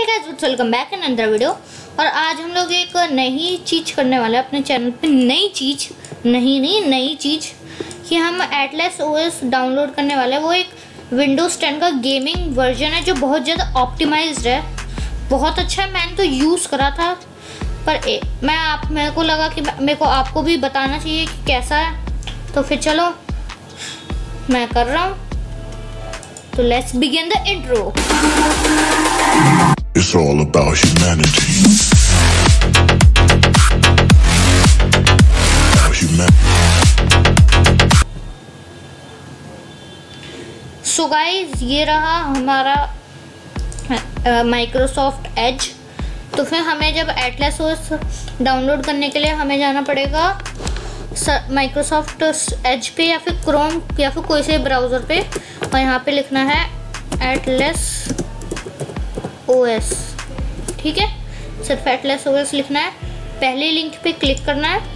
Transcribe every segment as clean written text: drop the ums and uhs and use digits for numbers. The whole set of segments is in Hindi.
Guys, welcome back in another video. और आज हम लोग एक नई चीज़ करने वाले हैं अपने चैनल पे। नई चीज़ कि हम एटलस ओएस डाउनलोड करने वाले हैं। वो एक विंडोज़ 10 का गेमिंग वर्जन है जो बहुत ज़्यादा ऑप्टिमाइज्ड है, बहुत अच्छा है। मैंने तो यूज़ करा था, पर मेरे को लगा कि मेरे को आपको भी बताना चाहिए कि कैसा है। तो फिर चलो मैं कर रहा हूँ। So let's begin the intro. It's all about humanity. So guys, ये रहा हमारा माइक्रोसॉफ्ट एज। तो फिर हमें जब एटलस ओएस डाउनलोड करने के लिए हमें जाना पड़ेगा माइक्रोसॉफ्ट एज पे या फिर क्रोम या फिर कोई से ब्राउज़र पे, और यहाँ पे लिखना है एटलस ओएस। ठीक है, सिर्फ एटलस ओएस लिखना है। पहले लिंक पे क्लिक करना है,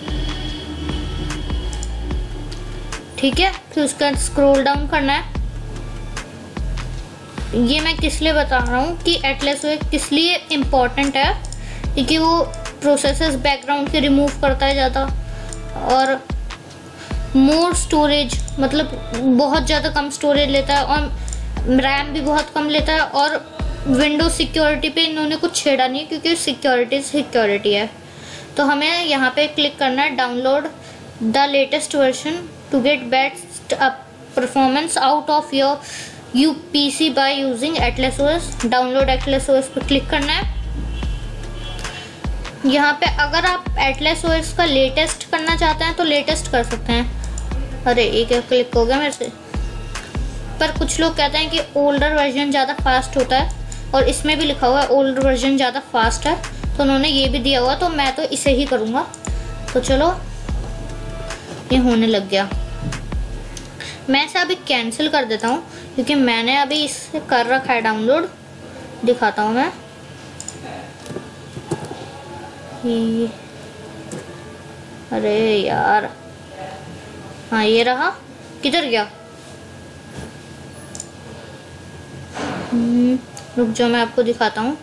ठीक है। फिर उसका स्क्रॉल डाउन करना है। ये मैं किस लिए बता रहा हूँ कि एटलस ओएस किस लिए इम्पोर्टेंट है, क्योंकि वो प्रोसेसेस बैकग्राउंड के रिमूव करता है ज़्यादा, और मोर स्टोरेज मतलब बहुत ज़्यादा कम स्टोरेज लेता है, और रैम भी बहुत कम लेता है। और विंडोज सिक्योरिटी पे इन्होंने कुछ छेड़ा नहीं, क्योंकि सिक्योरिटी है। तो हमें यहाँ पे क्लिक करना है download the latest version to get best performance out of your UPC by using Atlas OS. Download Atlas OS पर क्लिक करना है। यहाँ पे अगर आप एटलस ओएस का लेटेस्ट करना चाहते हैं तो लेटेस्ट कर सकते हैं। अरे एक क्लिक हो गया मेरे से। पर कुछ लोग कहते हैं कि ओल्डर वर्जन ज़्यादा फास्ट होता है, और इसमें भी लिखा हुआ है ओल्डर वर्जन ज़्यादा फास्ट है, तो उन्होंने ये भी दिया हुआ, तो मैं तो इसे ही करूँगा। तो चलो ये होने लग गया। मैं इसे अभी कैंसिल कर देता हूँ, क्योंकि मैंने अभी इसे कर रखा है डाउनलोड। दिखाता हूँ मैं। अरे यार, हाँ ये रहा। किधर गया? रुक जाओ, मैं आपको दिखाता हूँ।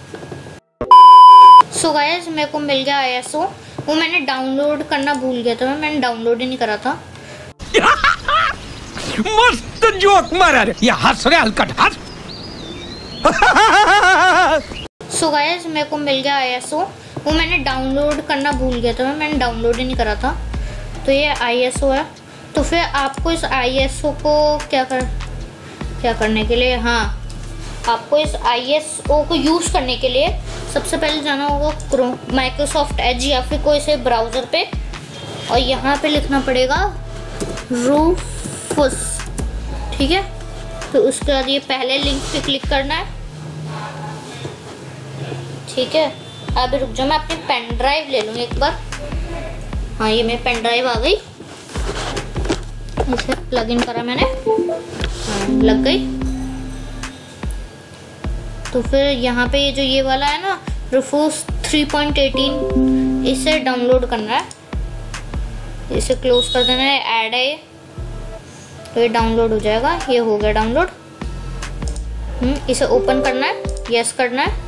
सो गाइस, मेरे को मिल गया ISO। वो मैंने डाउनलोड करना भूल गया था, मैंने डाउनलोड ही नहीं करा था। मस्त जोक मारा रे, ये हंस रहे हलकट हंस। सो गाइस, मेरे को मिल गया ISO। वो मैंने डाउनलोड करना भूल गया था, मैंने डाउनलोड ही नहीं करा था। तो ये ISO है। तो फिर आपको इस ISO को क्या करने के लिए, हाँ, आपको इस ISO को यूज़ करने के लिए सबसे पहले जाना होगा माइक्रोसॉफ्ट एज या फिर कोई से ब्राउज़र पे, और यहाँ पे लिखना पड़ेगा रूफस। ठीक है, तो उसके बाद ये पहले लिंक पे क्लिक करना है। ठीक है, अभी रुक जाओ, मैं अपनी पेन ड्राइव ले लूँ एक बार। हाँ, ये मेरी पेन ड्राइव आ गई। इसे प्लग इन करा मैंने, हाँ लग गई। तो फिर यहाँ पे ये जो ये वाला है ना, रूफस 3.18, इसे डाउनलोड करना है। इसे क्लोज कर देना है, ऐड है ये, तो ये डाउनलोड हो जाएगा। ये हो गया डाउनलोड। इसे ओपन करना है, यस करना है,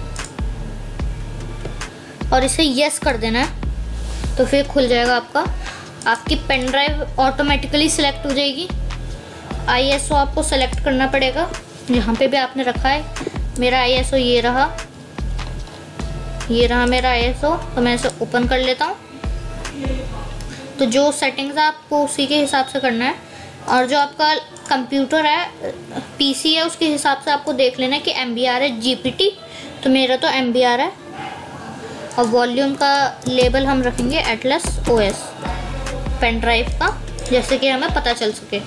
और इसे यस कर देना है। तो फिर खुल जाएगा आपकी पेन ड्राइव ऑटोमेटिकली सिलेक्ट हो जाएगी। ISO आपको सेलेक्ट करना पड़ेगा, यहाँ पे भी आपने रखा है। मेरा ISO ये रहा मेरा ISO। तो मैं इसे ओपन कर लेता हूँ। तो जो सेटिंग्स है आपको उसी के हिसाब से करना है, और जो आपका कंप्यूटर है, PC है, उसके हिसाब से आपको देख लेना है कि MBR है GPT। तो मेरा तो MBR है। और वॉल्यूम का लेबल हम रखेंगे एटलस ओएस पेन ड्राइव का, जैसे कि हमें पता चल सके।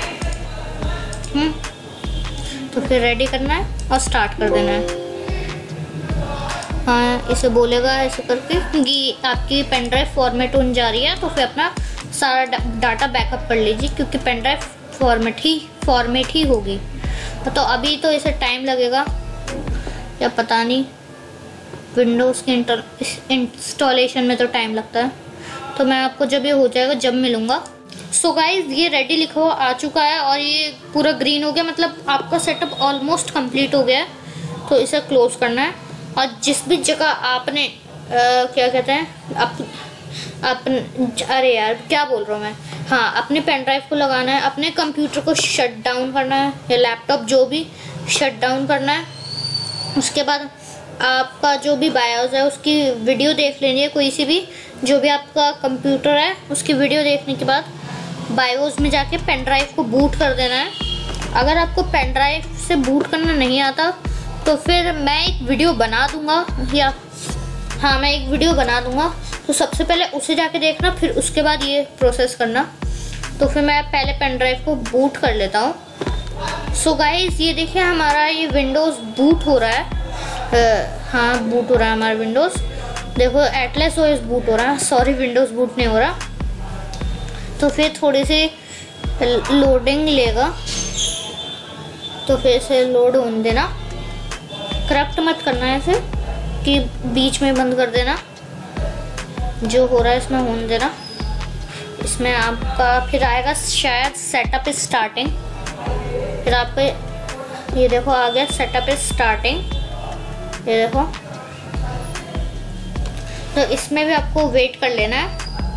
तो फिर रेडी करना है और स्टार्ट कर देना है। हाँ, इसे बोलेगा ऐसे करके कि आपकी पेन ड्राइव फॉर्मेट होने जा रही है, तो फिर अपना सारा डाटा बैकअप कर लीजिए, क्योंकि पेन ड्राइव फॉर्मेट ही होगी। तो अभी तो इसे टाइम लगेगा या पता नहीं, विंडोज़ के इंस्टॉलेशन में तो टाइम लगता है। तो मैं आपको जब ये हो जाएगा जब मिलूँगा। सो गाइज, ये रेडी लिखा हुआ आ चुका है, और ये पूरा ग्रीन हो गया, मतलब आपका सेटअप ऑलमोस्ट कंप्लीट हो गया है। तो इसे क्लोज करना है। और जिस भी जगह आपने क्या कहते हैं अरे यार क्या बोल रहा हूँ मैं, हाँ, अपने पेन ड्राइव को लगाना है, अपने कंप्यूटर को शट डाउन करना है या लैपटॉप जो भी शट डाउन करना है। उसके बाद आपका जो भी बायोस है उसकी वीडियो देख लेनी है, कोई सी भी जो भी आपका कंप्यूटर है उसकी वीडियो देखने के बाद बायोस में जाके पेन ड्राइव को बूट कर देना है। अगर आपको पेन ड्राइव से बूट करना नहीं आता तो फिर मैं एक वीडियो बना दूंगा, या हाँ मैं एक वीडियो बना दूंगा, तो सबसे पहले उसे जाके देखना, फिर उसके बाद ये प्रोसेस करना। तो फिर मैं पहले पेन ड्राइव को बूट कर लेता हूँ। सो गाइस ये देखिए हमारा ये विंडोज़ बूट हो रहा है, हाँ बूट हो रहा है हमारा विंडोज़। देखो एटलस ओएस बूट हो रहा है, सॉरी विंडोज़ बूट नहीं हो रहा। तो फिर थोड़ी सी लोडिंग लेगा, तो फिर इसे लोड होने देना, करप्ट मत करना है इसे कि बीच में बंद कर देना, जो हो रहा है इसमें होने देना। इसमें आपका फिर आएगा शायद सेटअप स्टार्टिंग, फिर आपको ये देखो आ गया सेटअप स्टार्टिंग, ये देखो। तो इसमें भी आपको वेट कर लेना है।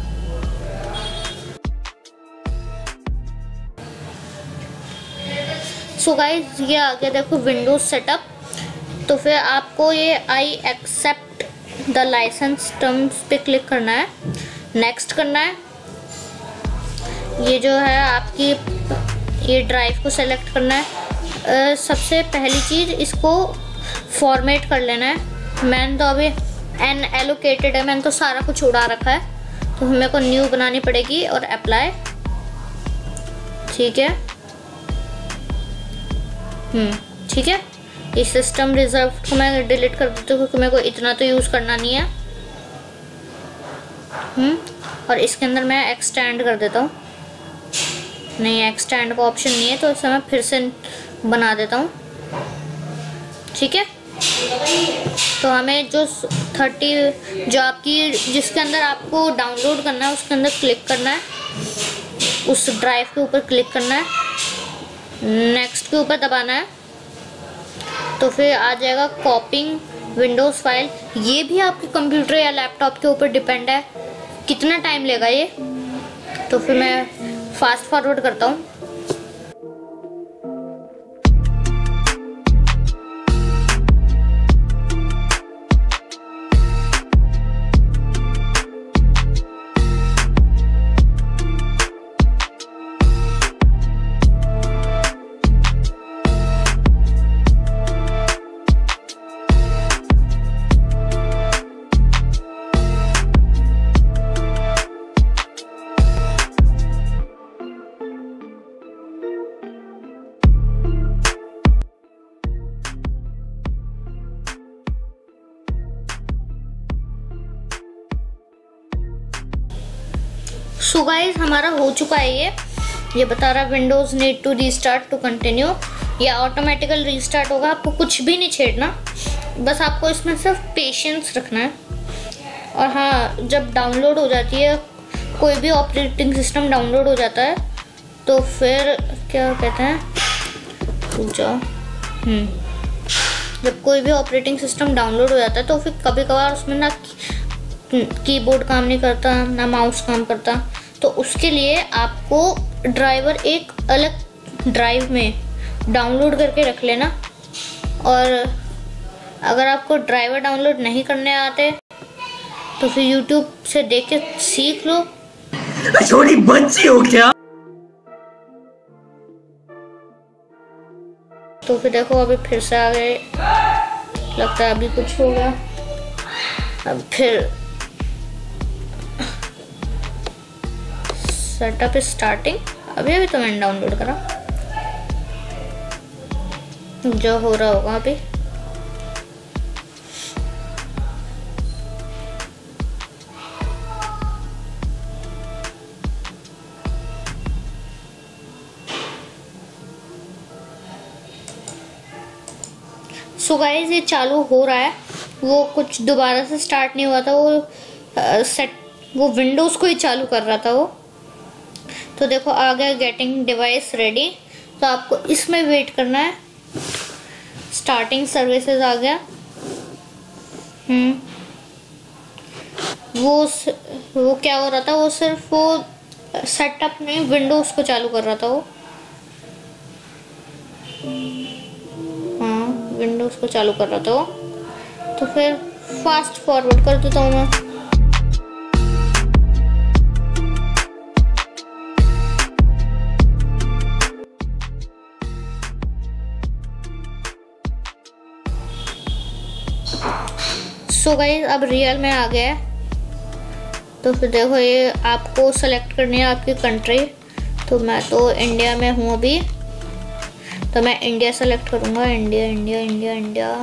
सो गाइस ये आ गया देखो विंडोज सेटअप। तो फिर आपको ये I accept the license terms पे क्लिक करना है, नेक्स्ट करना है। ये जो है आपकी ये ड्राइव को सेलेक्ट करना है। सबसे पहली चीज़ इसको फॉर्मेट कर लेना है। मैंने तो अभी एन एलोकेटेड है, मैंने तो सारा कुछ उड़ा रखा है, तो मेरे को न्यू बनानी पड़ेगी और अप्लाई, ठीक है। ठीक है, इस सिस्टम रिजर्व को मैं डिलीट कर देती हूँ क्योंकि मेरे को इतना तो यूज़ करना नहीं है। और इसके अंदर मैं एक्सटेंड कर देता हूँ, नहीं एक्सटेंड का ऑप्शन नहीं है, तो इसे मैं फिर से बना देता हूँ, ठीक है। तो हमें जो 30 जो आपकी जिसके अंदर आपको डाउनलोड करना है उसके अंदर क्लिक करना है, उस ड्राइव के ऊपर क्लिक करना है, नेक्स्ट के ऊपर दबाना है। तो फिर आ जाएगा कॉपिंग विंडोज़ फाइल। ये भी आपके कंप्यूटर या लैपटॉप के ऊपर डिपेंड है कितना टाइम लेगा ये। तो फिर मैं फास्ट फॉरवर्ड करता हूँ। सो गाइस हमारा हो चुका है ये बता रहा Windows need to restart to continue, या ऑटोमेटिकल रीस्टार्ट होगा। आपको कुछ भी नहीं छेड़ना, बस आपको इसमें सिर्फ पेशेंस रखना है। और हाँ, जब डाउनलोड हो जाती है कोई भी ऑपरेटिंग सिस्टम डाउनलोड हो जाता है तो फिर क्या कहते हैं जब कोई भी ऑपरेटिंग सिस्टम डाउनलोड हो जाता है तो फिर कभी कभार उसमें ना कीबोर्ड काम नहीं करता ना माउस काम करता। तो उसके लिए आपको ड्राइवर एक अलग ड्राइव में डाउनलोड करके रख लेना। और अगर आपको ड्राइवर डाउनलोड नहीं करने आते तो फिर यूट्यूब से देख के सीख लो। छोटी बच्ची हो क्या? तो फिर देखो अभी फिर से आ गए, लगता है अभी कुछ हो गया। अब फिर सेटअप स्टार्टिंग, अभी तो मैंने डाउनलोड करा, जो हो रहा होगा अभी। सो गाइस ये चालू हो रहा है, वो कुछ दोबारा से स्टार्ट नहीं हुआ था, वो विंडोज़ को ही चालू कर रहा था वो। तो देखो आ गया गेटिंग डिवाइस रेडी। तो आपको इसमें वेट करना है। स्टार्टिंग सर्विसेज आ गया। वो क्या हो रहा था, वो सिर्फ वो सेटअप नहीं, विंडोज को चालू कर रहा था वो। हाँ, विंडोज को चालू कर रहा था वो। तो फिर फास्ट फॉरवर्ड कर देता हूँ मैं। सो गाइस, अब रियल में आ गया है। तो फिर देखो, ये आपको सेलेक्ट करनी है आपकी कंट्री। तो मैं तो इंडिया में हूँ अभी, तो मैं इंडिया सेलेक्ट करूँगा। India India India India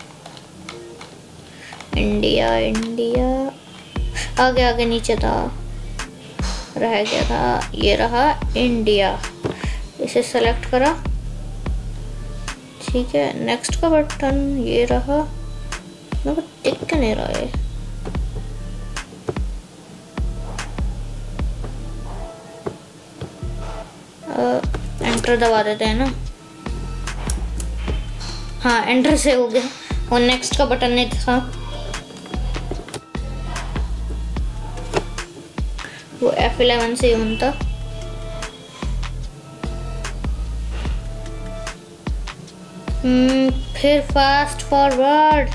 India India, आगे आगे नीचे था, रह गया था, ये रहा इंडिया। इसे सेलेक्ट करा, ठीक है। नेक्स्ट का बटन ये रहा, मेरे को टिक क्यों नहीं रहा है। एंटर दबा देते हैं ना। हाँ, एंटर से हो गया। और नेक्स्ट का बटन नहीं था, वो F11 से यून था। फिर फास्ट फॉरवर्ड।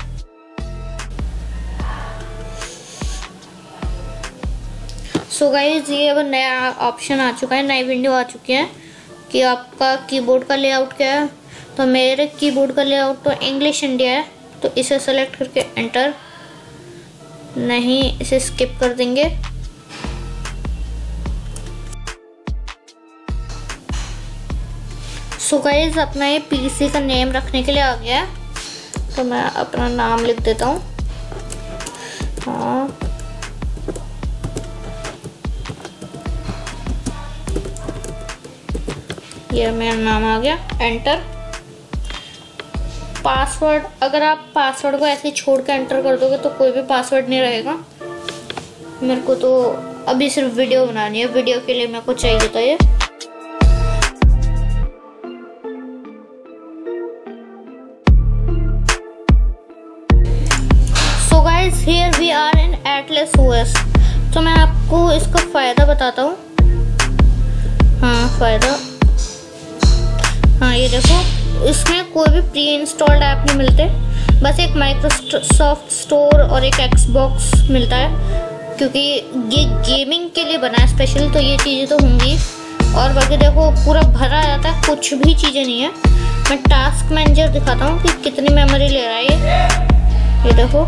सो गाइस, ये अब नया ऑप्शन आ चुका है, नई विंडो आ चुकी है कि आपका कीबोर्ड का लेआउट क्या है। तो मेरे कीबोर्ड का लेआउट तो इंग्लिश इंडिया है, तो इसे सेलेक्ट करके एंटर, नहीं इसे स्किप कर देंगे। सो गाइस, अपना ये पीसी का नेम रखने के लिए आ गया है। तो मैं अपना नाम लिख देता हूँ। हाँ, ये मेरा नाम आ गया, एंटर। पासवर्ड, अगर आप पासवर्ड को ऐसे ही छोड़ के एंटर कर दोगे तो कोई भी पासवर्ड नहीं रहेगा। मेरे को तो अभी सिर्फ वीडियो बनानी है, वीडियो के लिए मेरे को चाहिए था ये। So guys, here we are in Atlas OS। तो मैं आपको इसका फ़ायदा बताता हूँ। हाँ, फ़ायदा, हाँ ये देखो, इसमें कोई भी प्री इंस्टॉल्ड ऐप नहीं मिलते, बस एक माइक्रोसॉफ्ट स्टोर और एक एक्सबॉक्स मिलता है, क्योंकि ये गेमिंग के लिए बना है स्पेशल। तो ये चीज़ें तो होंगी। और बाकी देखो, पूरा भरा जाता है, कुछ भी चीज़ें नहीं है। मैं टास्क मैनेजर दिखाता हूँ कि कितनी मेमोरी ले रहा है ये देखो।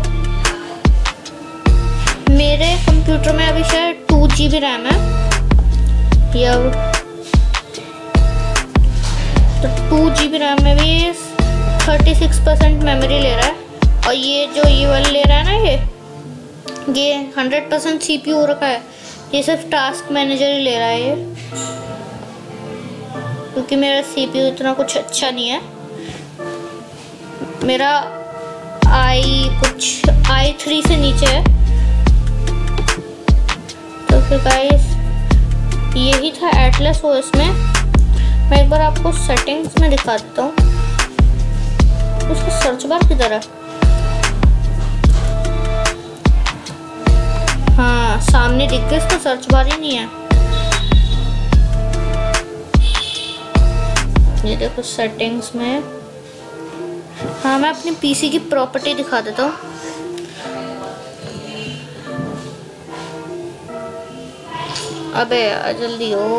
मेरे कंप्यूटर में अभी शायद 2 GB रैम है, या तो 2 GB रैम में भी 36% मेमोरी ले रहा है। और ये जो ये वाला ले रहा है ना, ये 100% CPU हो रखा है। ये सिर्फ टास्क मैनेजर ही ले रहा है ये, क्योंकि मेरा CPU इतना कुछ अच्छा नहीं है। मेरा i3 से नीचे है। तो फिर गाइस, यही था एटलस OS में। मैं एक बार आपको सेटिंग्स में दिखा देता हूँ। उसका सर्च बार किधर है? हाँ, सामने दिख गया, इसका सर्च बार ही नहीं है। ये देखो सेटिंग्स में। हाँ, मैं अपनी पीसी की प्रॉपर्टी दिखा देता हूँ। अबे जल्दी हो।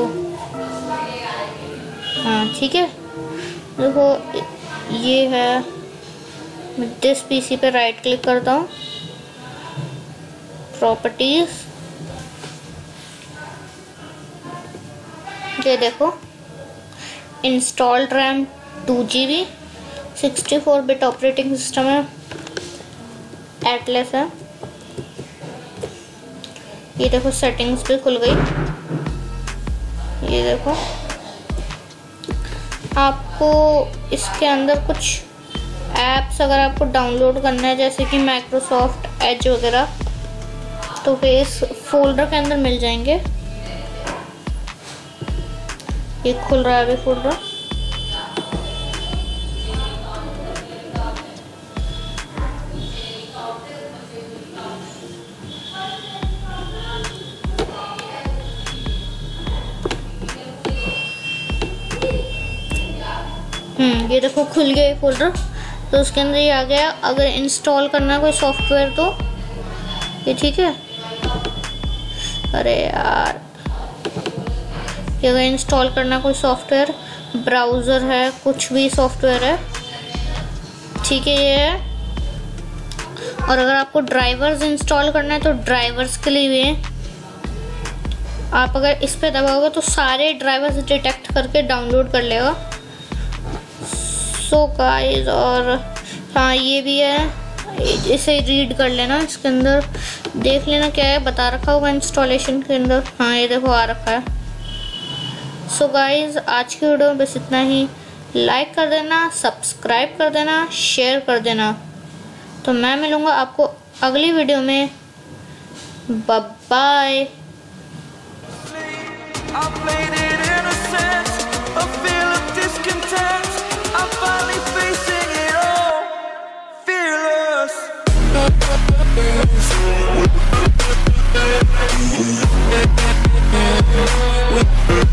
हाँ ठीक है, देखो ये है। मैं दिस पीसी पे राइट क्लिक करता हूँ, प्रॉपर्टीज। ये देखो, installed RAM 2 GB, 64 bit operating system है, एटलस है। ये देखो सेटिंग्स भी खुल गई। ये देखो, आपको इसके अंदर कुछ ऐप्स अगर आपको डाउनलोड करना है, जैसे कि माइक्रोसॉफ्ट एज वगैरह, तो फिर इस फोल्डर के अंदर मिल जाएंगे। ये खुल रहा है अभी फोल्डर। ये देखो खुल गया ये फोल्डर। तो उसके अंदर ये आ गया। अगर इंस्टॉल करना है कोई सॉफ्टवेयर तो ये ठीक है। अरे यार, ये अगर इंस्टॉल करना कोई सॉफ्टवेयर, ब्राउज़र है, कुछ भी सॉफ्टवेयर है, ठीक है ये है। और अगर आपको ड्राइवर्स इंस्टॉल करना है तो ड्राइवर्स के लिए भी है। आप अगर इस पे दबाओगे तो सारे ड्राइवर्स डिटेक्ट करके डाउनलोड कर लेगा। सो गाइस, और हाँ ये भी है, इसे रीड कर लेना, इसके अंदर देख लेना क्या है, बता रखा होगा इंस्टॉलेशन के अंदर। हाँ ये देखो आ रखा है। सो गाइस, आज की वीडियो में बस इतना ही। लाइक कर देना, सब्सक्राइब कर देना, शेयर कर देना। तो मैं मिलूँगा आपको अगली वीडियो में। Bye. We'll be right back.